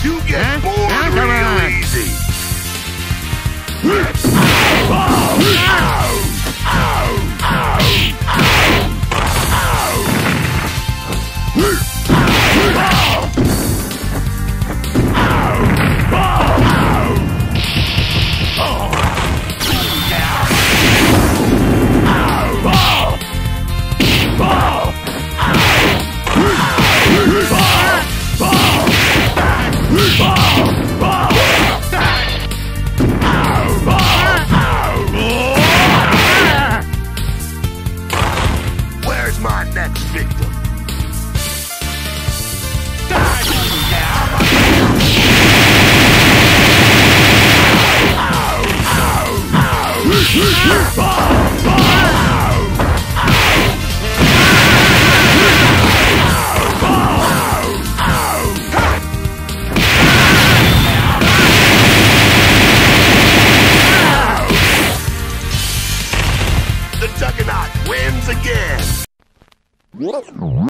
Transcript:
You get bored real easy. Where's my next victim? The Juggernaut wins again!